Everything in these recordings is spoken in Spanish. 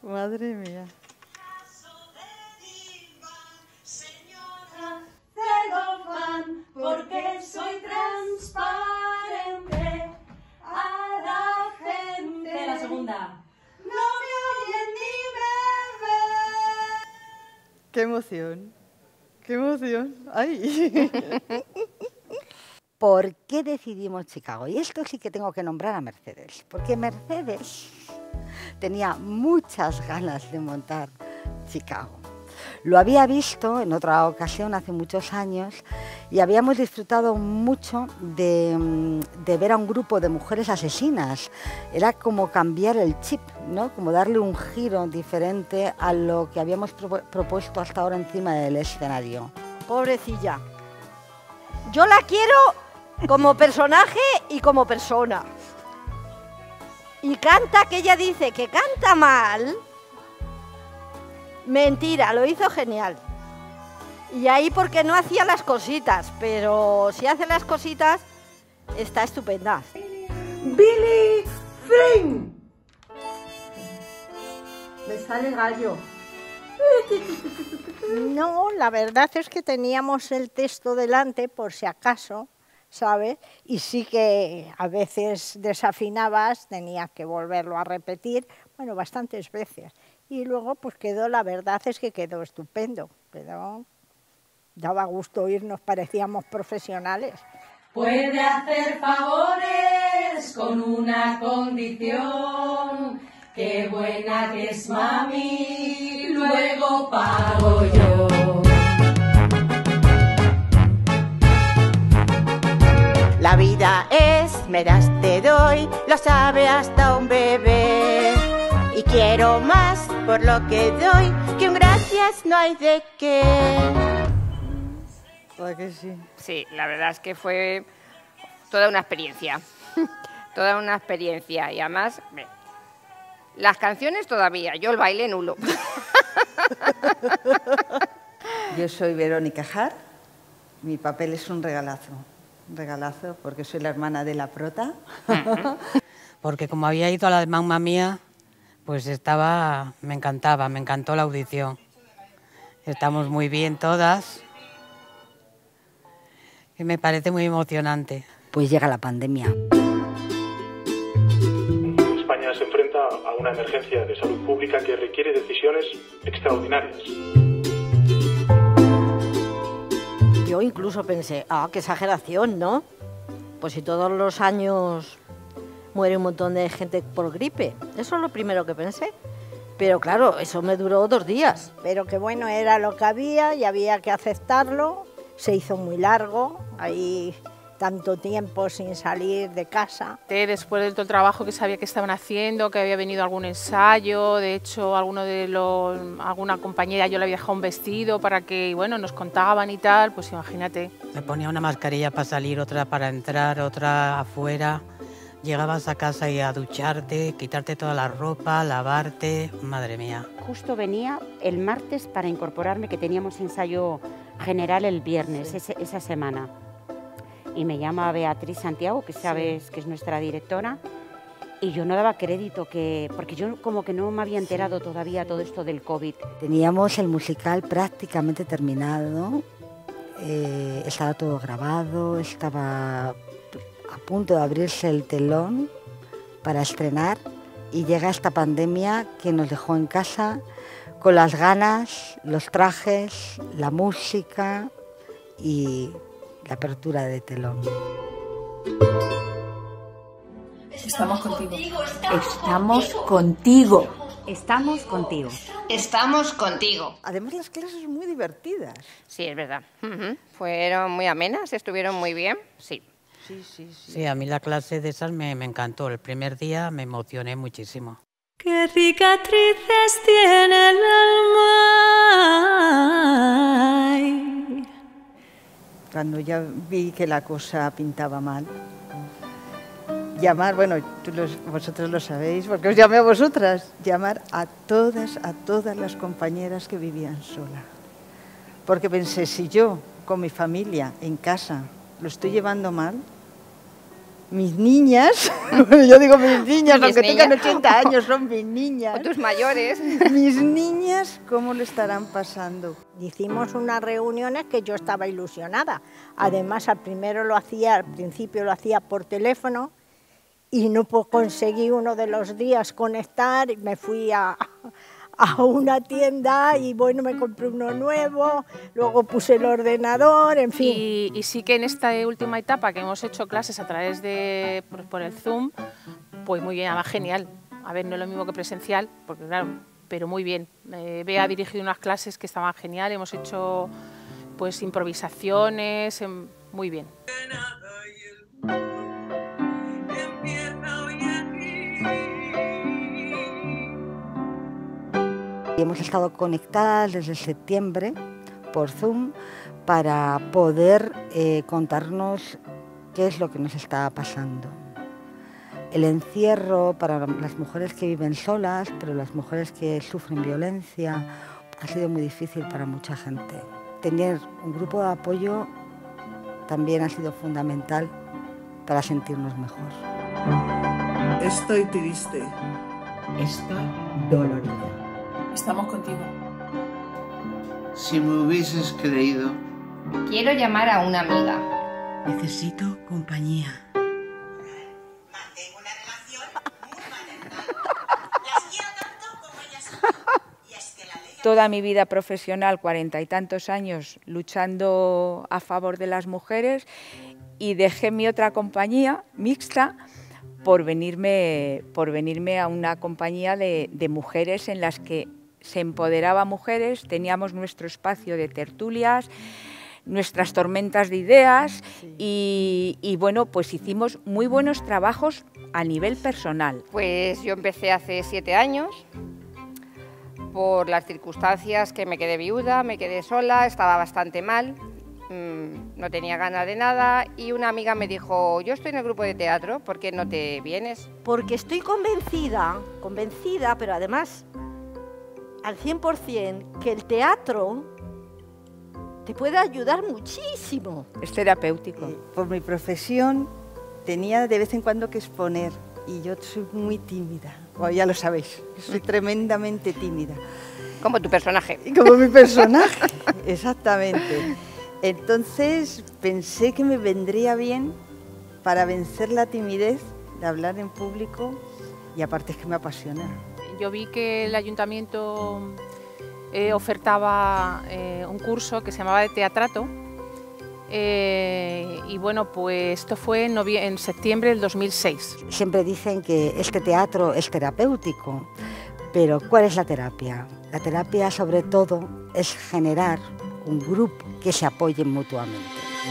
Madre mía. Porque soy transparente a la gente. La segunda. No me oyen ni me ven. ¡Qué emoción! ¡Qué emoción! ¡Ay! ¿Por qué decidimos Chicago? Y esto sí que tengo que nombrar a Mercedes, porque Mercedes tenía muchas ganas de montar Chicago. Lo había visto en otra ocasión hace muchos años y habíamos disfrutado mucho de ver a un grupo de mujeres asesinas. Era como cambiar el chip, ¿no? Como darle un giro diferente a lo que habíamos propuesto hasta ahora encima del escenario. Pobrecilla. Yo la quiero como personaje y como persona. Y canta, que ella dice que canta mal. Mentira, lo hizo genial. Y ahí porque no hacía las cositas, pero si hace las cositas, está estupenda. Billy Flynn. Me sale gallo. No, la verdad es que teníamos el texto delante por si acaso, ¿sabes? Y sí que a veces desafinabas, tenías que volverlo a repetir, bueno, bastantes veces. Y luego pues quedó, la verdad es que quedó estupendo, pero daba gusto oírnos, parecíamos profesionales. Puede hacer favores con una condición, qué buena que es mami, luego pago yo. La vida es, me das, te doy, lo sabe hasta un bebé. Y quiero más por lo que doy, que un gracias no hay de qué. ¿Verdad que sí? Sí, la verdad es que fue toda una experiencia. Toda una experiencia. Y además, las canciones todavía, yo el baile nulo. Yo soy Verónica Hart. Mi papel es un regalazo porque soy la hermana de la prota. Porque como había ido a la de Mamma Mía, pues me encantó la audición. Estamos muy bien todas y me parece muy emocionante. Pues llega la pandemia. España se enfrenta a una emergencia de salud pública que requiere decisiones extraordinarias. Yo incluso pensé, qué exageración, ¿no? Pues si todos los años muere un montón de gente por gripe. Eso es lo primero que pensé. Pero claro, eso me duró 2 días. Pero que bueno, era lo que había y había que aceptarlo. Se hizo muy largo, ahí tanto tiempo sin salir de casa. Después de todo el trabajo que sabía que estaban haciendo, que había venido algún ensayo, de hecho alguna compañera yo le había dejado un vestido para que bueno, nos contaban y tal, pues imagínate. Me ponía una mascarilla para salir, otra para entrar, otra afuera. Llegabas a casa y a ducharte, quitarte toda la ropa, lavarte, madre mía. Justo venía el martes para incorporarme, que teníamos ensayo general el viernes, esa semana. Y me llama Beatriz Santiago, que sabes que es nuestra directora, y yo no daba crédito, porque yo como que no me había enterado todavía todo esto del COVID. Teníamos el musical prácticamente terminado, estaba todo grabado, estaba a punto de abrirse el telón para estrenar y llega esta pandemia que nos dejó en casa con las ganas, los trajes, la música y la apertura de telón. Estamos contigo. Estamos contigo. Estamos contigo. Estamos contigo. Además, las clases son muy divertidas. Sí, es verdad. Fueron muy amenas, estuvieron muy bien, sí. Sí, a mí la clase de esas me encantó. El primer día me emocioné muchísimo. Qué cicatrices tiene el alma. Ay. Cuando ya vi que la cosa pintaba mal, llamar, bueno, vosotros lo sabéis, porque os llamé a vosotras, llamar a todas las compañeras que vivían sola. Porque pensé, si yo, con mi familia, en casa, lo estoy llevando mal, mis niñas, yo digo mis niñas, Mis aunque tengan niñas. 80 años, son mis niñas. O tus mayores. Mis niñas, ¿cómo lo estarán pasando? Hicimos unas reuniones que yo estaba ilusionada. Además, al principio lo hacía por teléfono y no conseguí uno de los días conectar. Me fui a una tienda y bueno, me compré uno nuevo, luego puse el ordenador, en fin. Y sí que en esta última etapa que hemos hecho clases a través de por el Zoom, pues muy bien, además genial. A ver, no es lo mismo que presencial, porque claro, pero muy bien. Bea ha dirigido unas clases que estaban genial, hemos hecho pues improvisaciones, muy bien. Hemos estado conectadas desde septiembre por Zoom para poder contarnos qué es lo que nos está pasando. El encierro para las mujeres que viven solas, pero las mujeres que sufren violencia, ha sido muy difícil para mucha gente. Tener un grupo de apoyo también ha sido fundamental para sentirnos mejor. Estoy triste. Estoy dolorida. Estamos contigo. Si me hubieses creído. Quiero llamar a una amiga. Necesito compañía. Mantengo una relación muy maternal. Las quiero tanto como ellas a mí. Y es que la ley... Toda mi vida profesional, 40 y tantos años, luchando a favor de las mujeres, y dejé mi otra compañía mixta por venirme a una compañía de mujeres en las que se empoderaba a mujeres, teníamos nuestro espacio de tertulias, nuestras tormentas de ideas y bueno, pues hicimos muy buenos trabajos a nivel personal. Pues yo empecé hace 7 años, por las circunstancias que me quedé viuda, me quedé sola, estaba bastante mal, no tenía ganas de nada y una amiga me dijo, yo estoy en el grupo de teatro, ¿por qué no te vienes? Porque estoy convencida, pero además al 100%, que el teatro te puede ayudar muchísimo. Es terapéutico. Por mi profesión tenía de vez en cuando que exponer y yo soy muy tímida, bueno, ya lo sabéis, soy tremendamente tímida. Como tu personaje. Como mi personaje, exactamente. Entonces pensé que me vendría bien para vencer la timidez de hablar en público y aparte es que me apasiona. Yo vi que el ayuntamiento ofertaba un curso que se llamaba de teatrato y bueno, pues esto fue en septiembre del 2006. Siempre dicen que este teatro es terapéutico, pero ¿cuál es la terapia? La terapia sobre todo es generar un grupo que se apoyen mutuamente.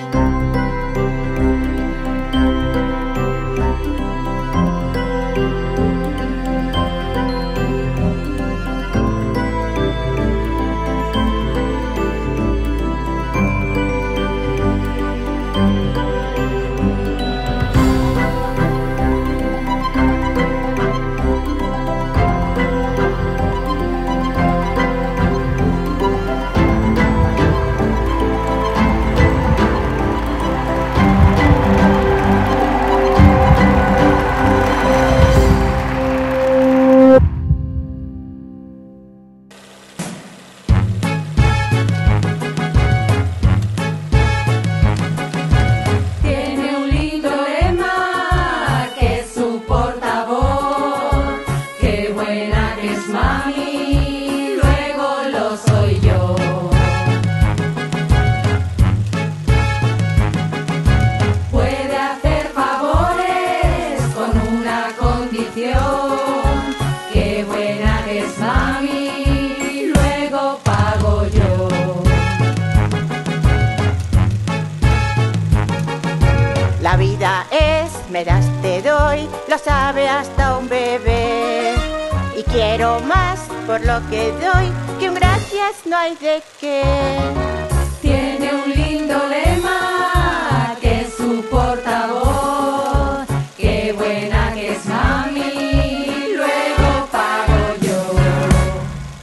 La vida es, me das, te doy, lo sabe hasta un bebé. Y quiero más por lo que doy, que un gracias no hay de qué. Tiene un lindo lema que es su portavoz. Qué buena que es mami, luego pago yo.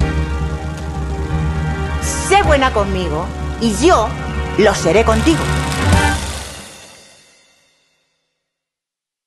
Sé buena conmigo y yo lo seré contigo.